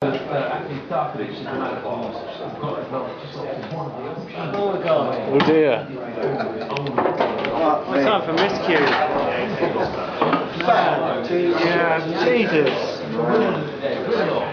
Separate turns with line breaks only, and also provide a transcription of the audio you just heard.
Oh God.
Oh dear.
It's time for Miscue.
Yeah, Jesus.